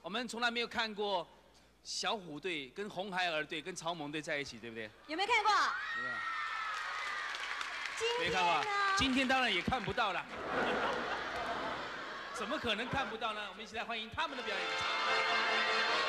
我们从来没有看过小虎队跟红孩儿队跟草蜢队在一起，对不对？ 有没有看过？ 有没有？ 今天没看过呢？ 今天当然也看不到了。怎么可能看不到呢？我们一起来欢迎他们的表演。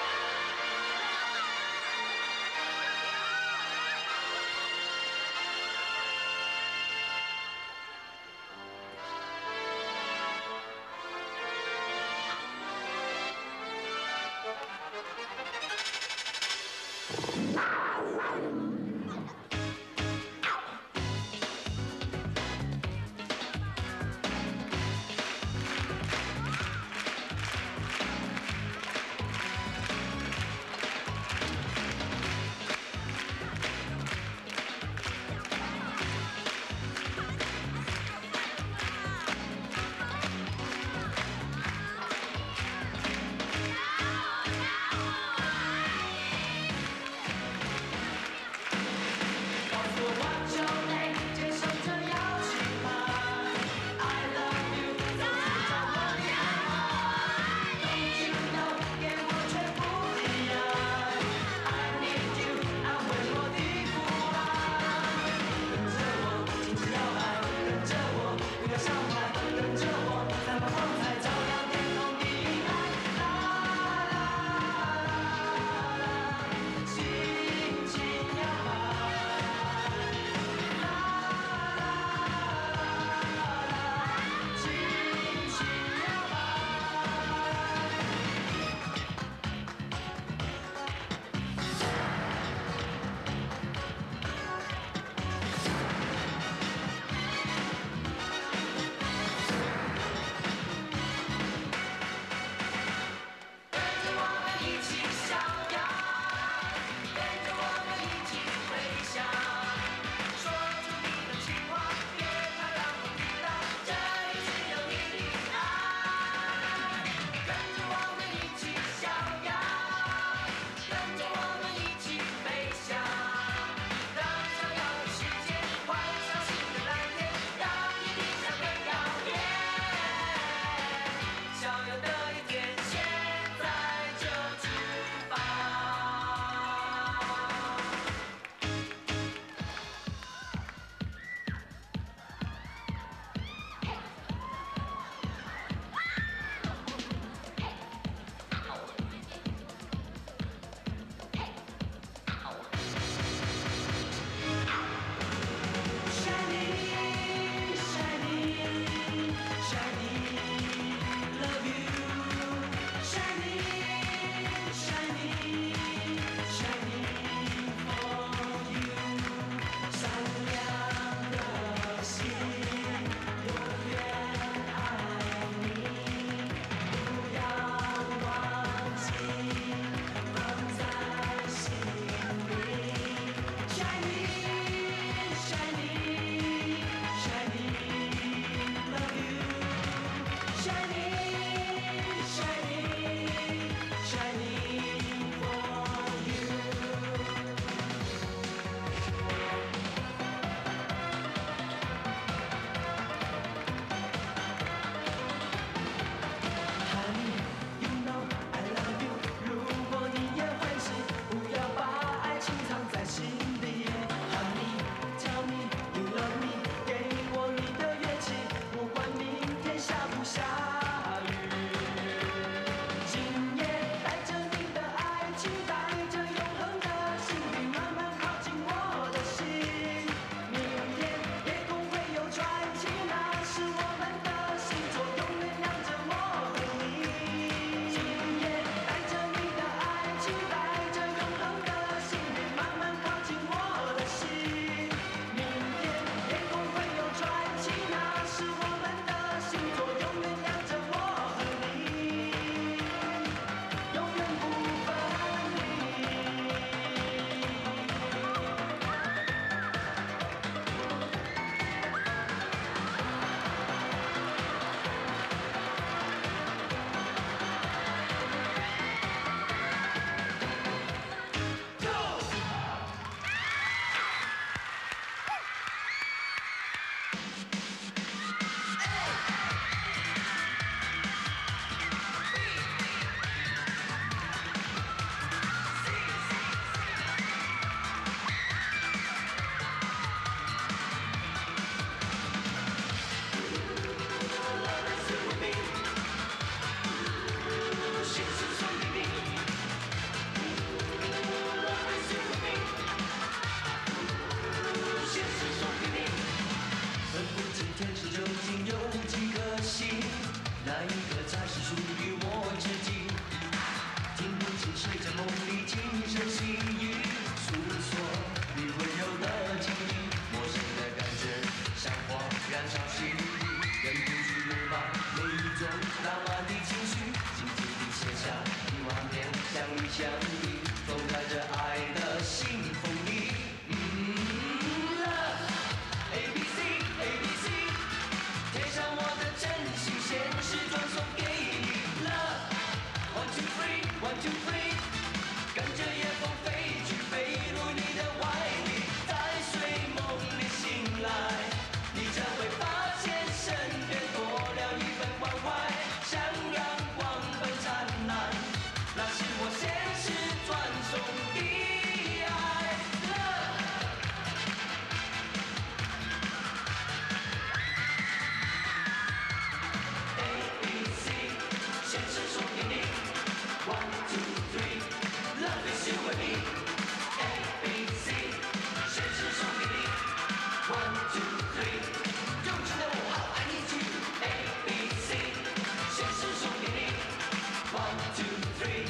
，one two three， 跟着夜风飞去，飞入你的怀里，在睡梦里醒来，你将会发现身边多了一份关怀，像阳光般灿烂，那是我现实传送的爱。ABC， 现实送给你，one two three，love is you and me。ABC， 现实送给你，one two three， 用尽了我好爱你去。ABC， 现实送给你，one two three。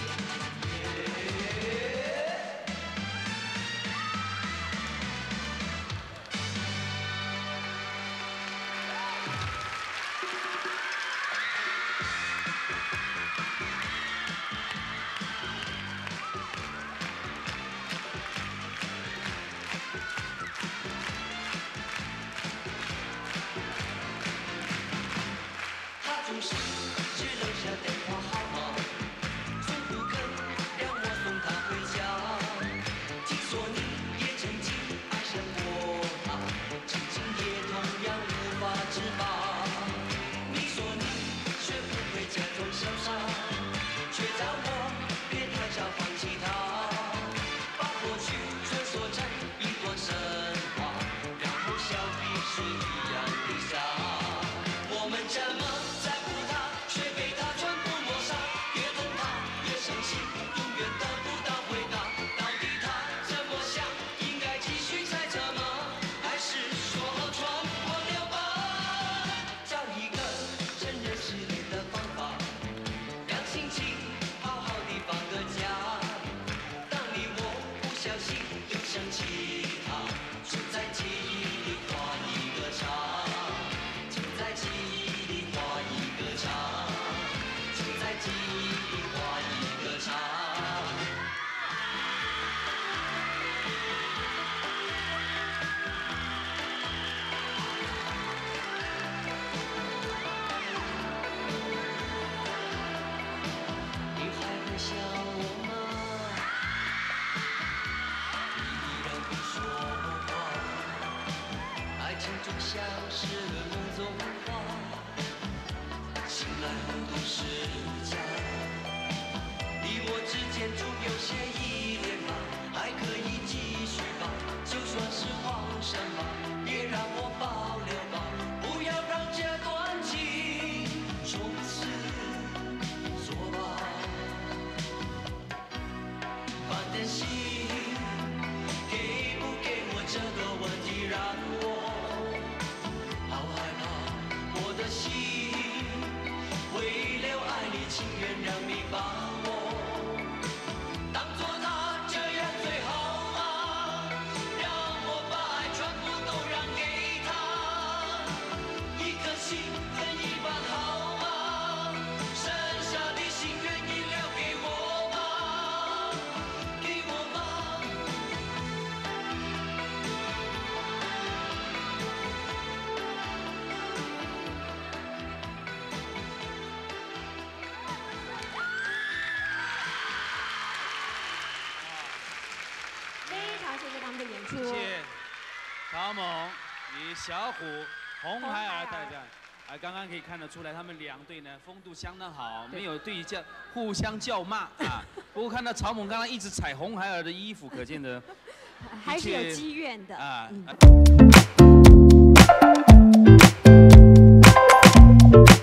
他总是只留下电话号码，从不肯让我送他回家。听说你也曾经爱上过他，至今也同样无法自拔。你说你学不会假装潇洒，却叫我别太早放弃他，把过去传说成一段神话，然后笑彼是一样的傻。我们怎么在乎他，却被他全部抹杀？越痛他越伤心，永远得不到回答。到底他怎么想？应该继续猜测吗？还是说好穿过了吧？找一个承认失恋的方法，让心情好好地放个假。当你我不小心又想起他，就在记忆里画一个叉。就在记忆里画一个叉，就在记忆里画一个叉。你还会想我吗？你依然不说话。爱情就像是梦中花，醒来后都是假。你我之间总有些依恋吧，还可以继续吧，就算是荒山吧，也让我保留吧，不要让这段情从此作罢。烦的心，给不给我这个问题让我好害怕，我的心为了爱你，情愿让你把我当作他，这样最好吗？让我把爱全部都让给他，一颗心分一半好吗？剩下的心愿意留给我吗？给我吗？ 非常谢谢他们的演出。 谢谢曹猛与小虎、红孩儿代表。刚刚可以看得出来，他们两队呢风度相当好，没有对叫互相叫骂啊。不过看到曹猛刚刚一直踩红孩儿的衣服，可见的还是有积怨的啊。